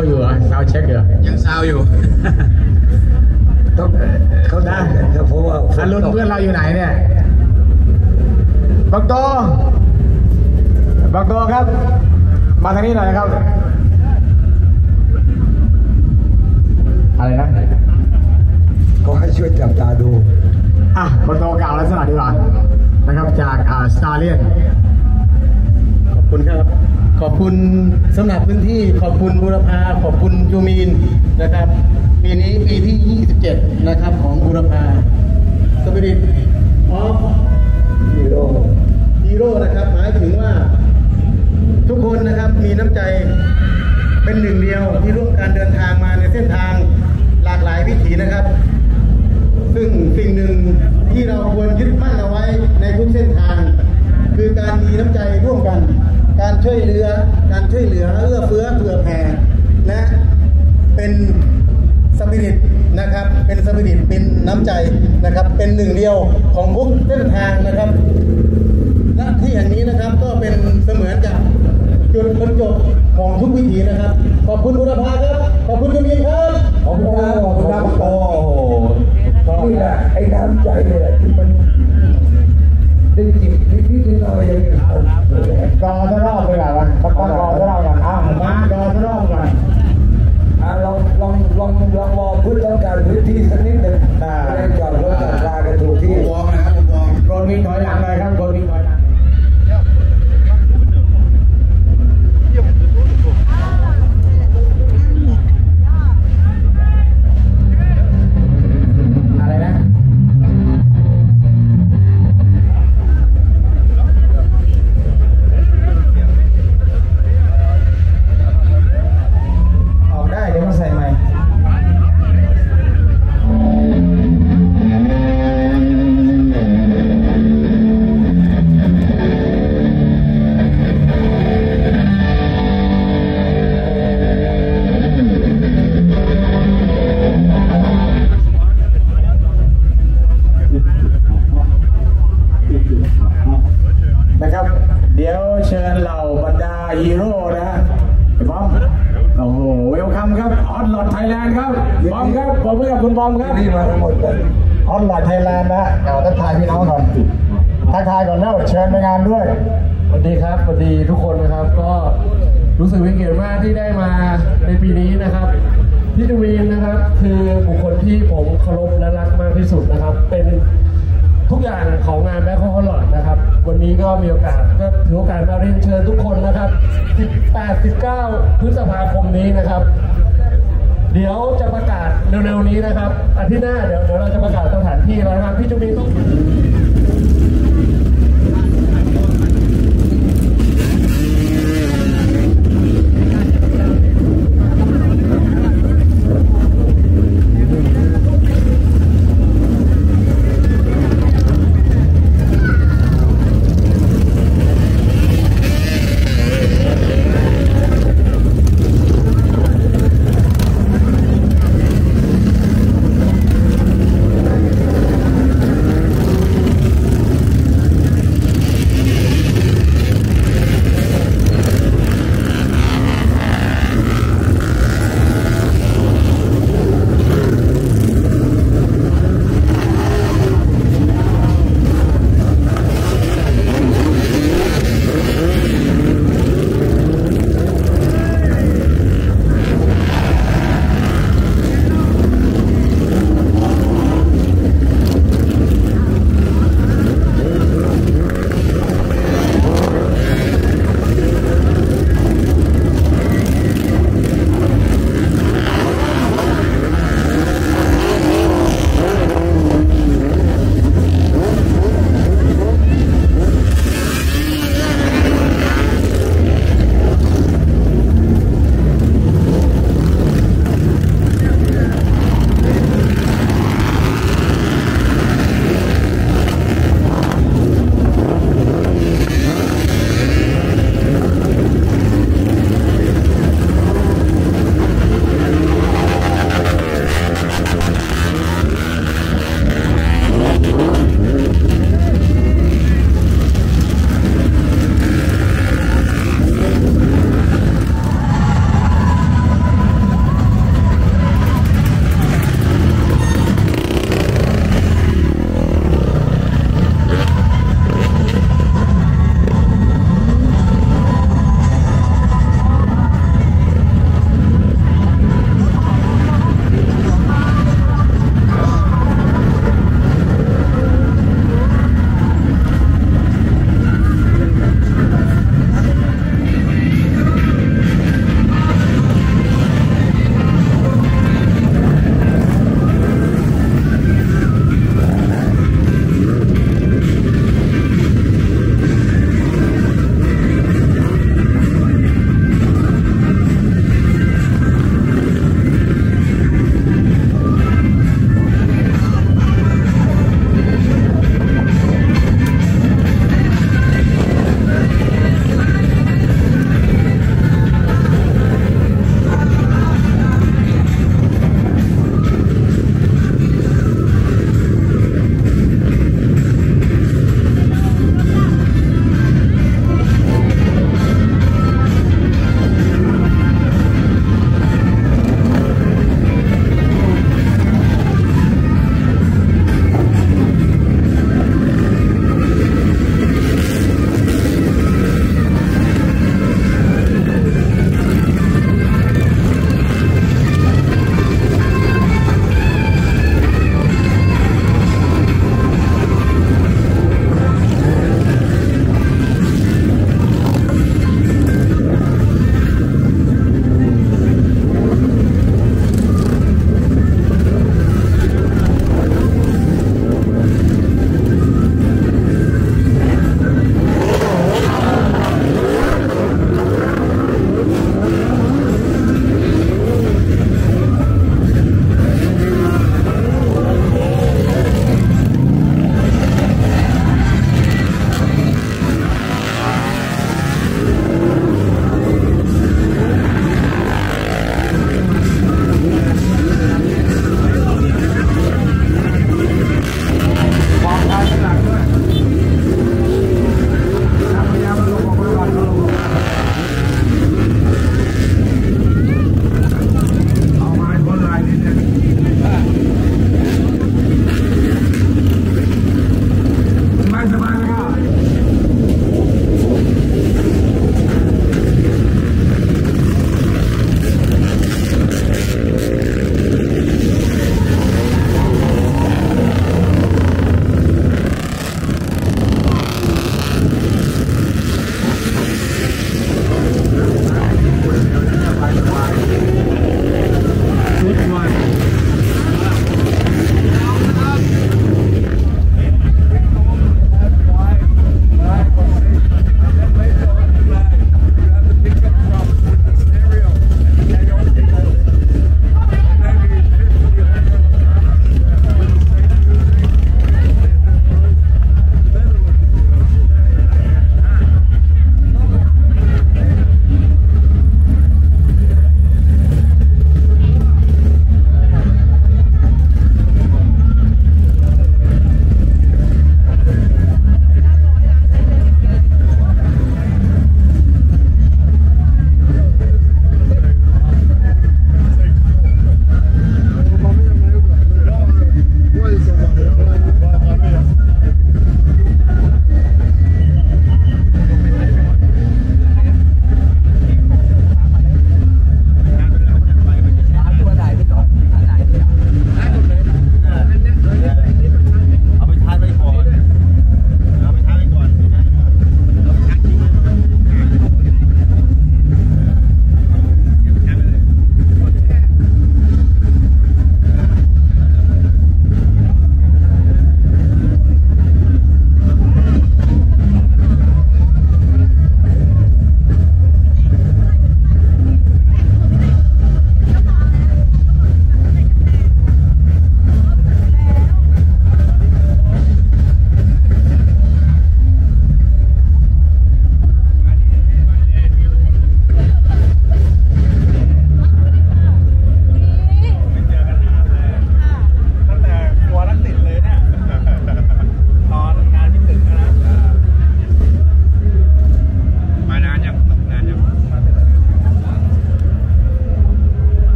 อยู่เหรอซาวเช็คเหรอยังซาวอยู่ต้องเขาได้ครับเพราะว่าอรุณเพื่อนเราอยู่ไหนเนี่ยบักโตครับมาทางนี้หน่อยนะครับอะไรนะก็ให้ช่วยจับตาดูบักโตกล่าวลักษณะดีกว่านะครับจากสตาร์เลียนขอบคุณครับขอบคุณสำหรับพื้นที่ขอบคุณบูรพาขอบคุณยูมีนนะครับปีนี้ปีที่27นะครับของบูรพาสปิริตออฟฮีโร่นะครับหมายถึงว่าทุกคนนะครับมีน้ำใจเป็นหนึ่งเดียวที่ร่วมการเดินทางมาในเส้นทางหลากหลายวิถีนะครับซึ่งสิ่งหนึ่งที่เราควรยึดมั่นเอาไว้ในทุกเส้นทางคือการมีน้ำใจร่วมกันการช่วยเหลือเอื้อเฟื้อเผื่อแผ่และเป็นสปิริตนะครับเป็นสปิริตเป็นน้ำใจนะครับเป็นหนึ่งเดียวของทุกเส้นทางนะครับและที่แห่งนี้นะครับก็เป็นเสมือนกับจุดบรรจบของทุกวิถีนะครับขอบคุณบูรพาครับขอบคุณคุณยินครับขอบคุณครับโอ้โหนี่แหละไอ้น้ำใจเนี่ยที่มันได้จิบนิดๆหน่อยๆกอทะเลาะไปก่อนกอทะเลาะกันมากอทะเลาะกันลองมองพื้นต้องการพื้นที่สักนิดหนึ่งเล่นจอดรถจอดรากันถูกที่วองนะครับวองโกนวิ่งถอยหลังเลยครับโกนวิ่งถอยหลังอะไรนะออกได้เดี๋ยวมาใส่ใหม่นะครับเดี๋ยวเชิญเหล่าบรรดาฮีโร่นะฮะบอมโอ้โหเวลคัมครับฮอตลอดไทยแลนด์ครับบอมครับขอบคุณกับคุณบอมครับนี่มาทั้งหมดเลยฮอตลอดไทยแลนด์นะทักทายพี่น้องก่อนทักทายก่อนแล้วเชิญไปงานด้วยสวัสดีครับสวัสดีทุกคนนะครับก็รู้สึกเป็นเกียรติมากที่ได้มาในปีนี้นะครับพี่จวีนนะครับคือบุคคลที่ผมเคารพและรักมากที่สุดนะครับเป็นทุกอย่างของงานแบ็คฮอลลอดนะครับวันนี้ก็มีโอกาสก็ถือโอกาสมาเรียนเชิญทุกคนนะครับ18-19 พฤษภาคมนี้นะครับเดี๋ยวจะประกาศเร็วๆนี้นะครับอาทิตย์หน้าเดี๋ยวเราจะประกาศสถานที่แล้วนะครับพี่จวีนต้อง